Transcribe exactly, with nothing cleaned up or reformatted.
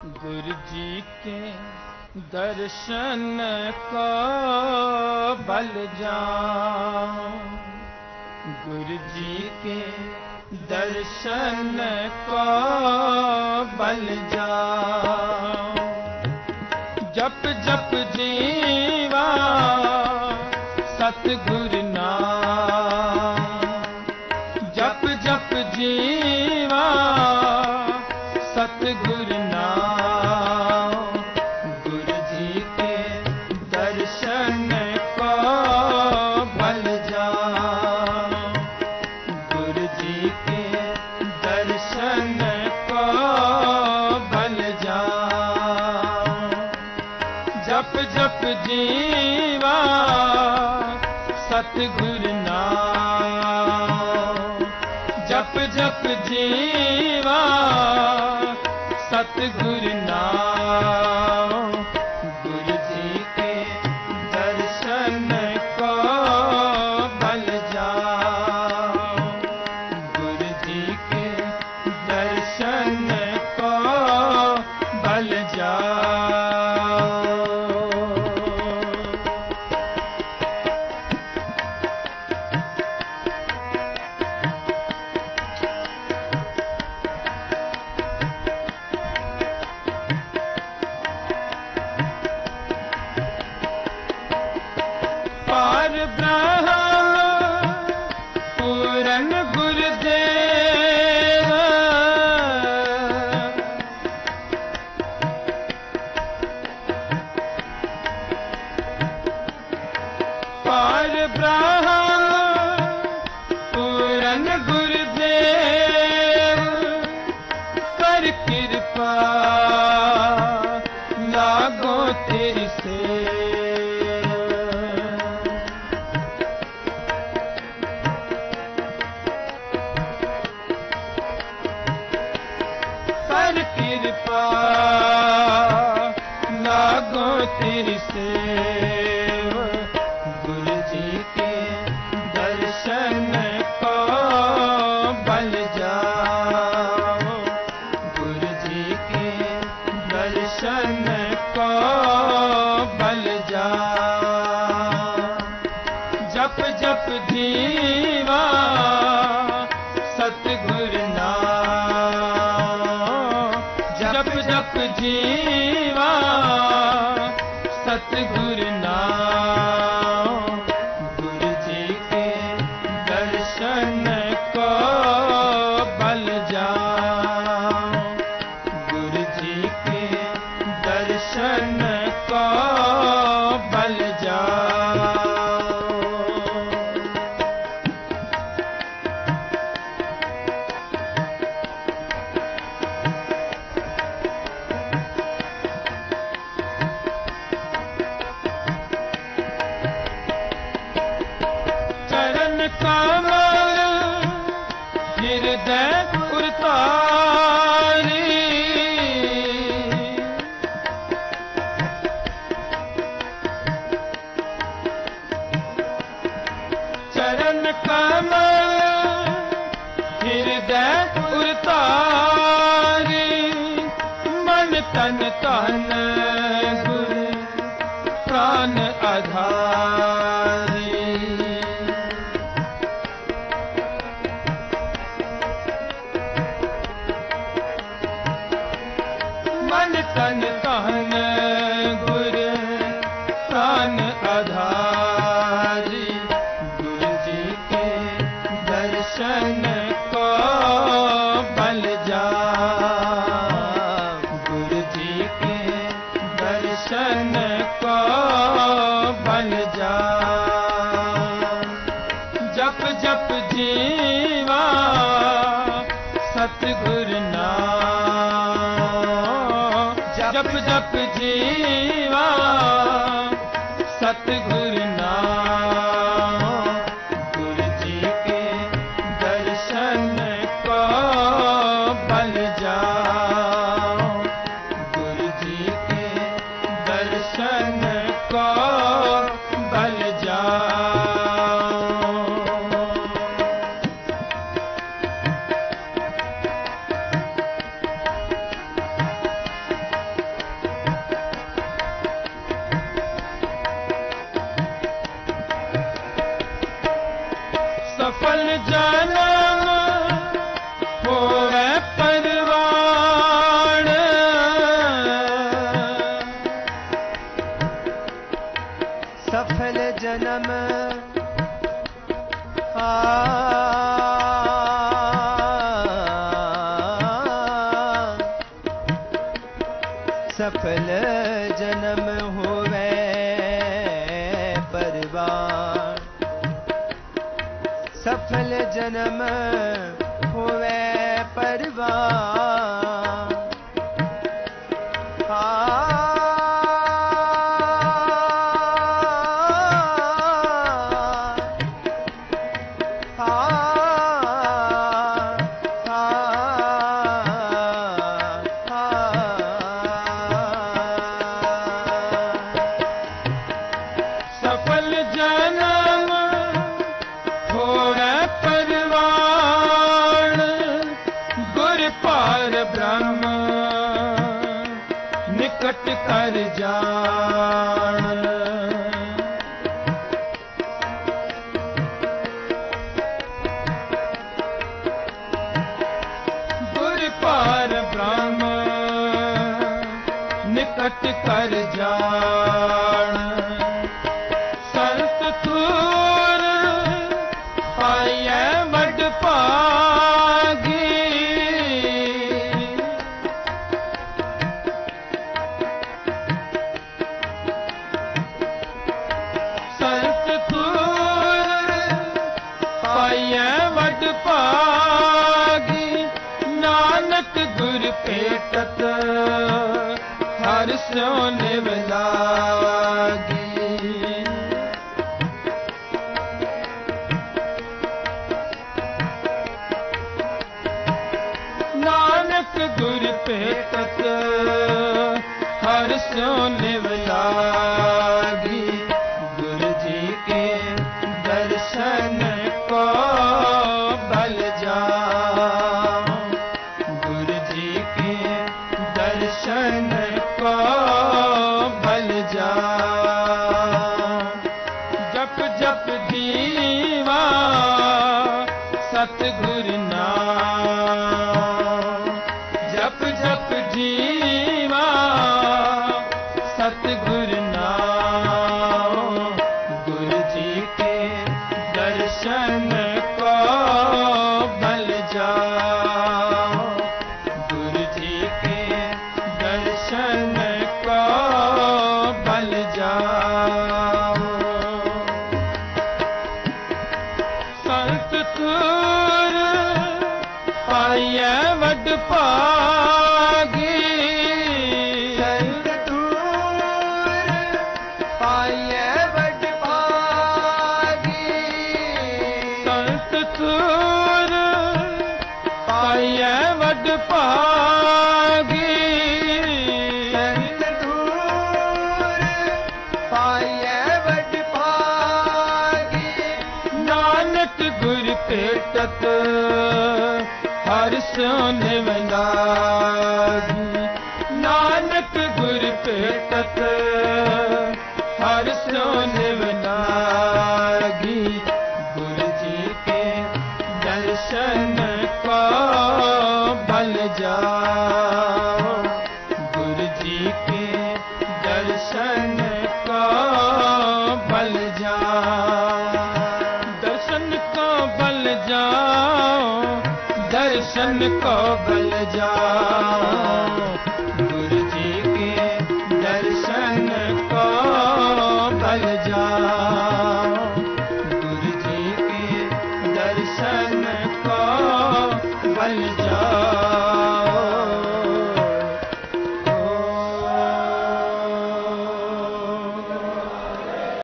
गुरु जी के दर्शन को बल जाऊं, गुरु जी के दर्शन को बल जाऊं। जप जप जीवा सतगुरु नाम, जप जप जीवा सतगुरु नाम। गुरु जी के दर्शन को बल जाऊं, गुरु जी के दर्शन को बल जाऊं। जप जप जीवा सतगुरु नाम, जप जप जीवा सतगुरु नाम। गुरु जी के दर्शन को बल जाऊं, गुरु जी के दर्शन को बल जाऊं। पार ब्रह्म पूरन गुरुदेव, पार ब्रह्म पूरन गुरुदेव। कर कृपा लागो तेरी सेव, कर कृपा लागो तेरी सेव। गुरु जी के दर्शन को बल जाओ, गुरु जी के दर्शन को बल जाओ। जप जप जीवा सतगुरु नाम, जप जप जीवा सतगुरु नाम। गुरु जी के दर्शन को बल जाऊं, गुरु जी के दर्शन को बल जाऊं। चरण कमल हृदय उतारी, चरण कमल हृदय उतारी। मन तन तन गुरु प्राण आधारी। मन तन तन गुरु प्राण आधारी। गुरु जी के दर्शन को बल जाऊं, गुरु जी के दर्शन को बल जाऊं। जप जप जीवा सतगुरु नाम, जप जप जीवा सतगुरु नाम। गुरु जी के दर्शन को बल जाऊं, गुरु जी के दर्शन को बल जाऊं। सफल जन्म होवे परवान, सफल जन्म होवे परवान। सफल जन्म होवे परवान, गुर पार ब्रह्म निकट कर जान। गुर पार ब्रह्म निकट कर जान। संत थूर पाइयै वड भागी, संत थूर पाइयै वड भागी। नानक गुर भेटत हर स्यो निव लागी। नानक गुर भेटत हर स्यो निव लागी। गुरु जी के दर्शन को बल जाओ, गुरु जी के दर्शन को बल जाओ। जप जप जीवा सतगुर नाम, जप जप जीवा सतगुर नाम। गुरु जी के दर्शन को बल जाओ, गुरु जी के दर्शन को बल जाओ। संत थूर पाइयै वड भागी, संत थूर पाइयै वड भागी। संत थूर पाइयै वड भागी। संत थूर पाइयै वड भागी। नानक गुर भेटत हर स्यो निव लागी। नानक गुर भेटत हर स्यो निव लागी। गुरु जी के दर्शन को बल जाओ, गुरु जी के दर्शन को बल जाओ। दर्शन को बल जाओ, दर्शन को बल जाओ। गुरु जी के दर्शन को बल जाओ, गुरु जी के दर्शन को बल जाओ।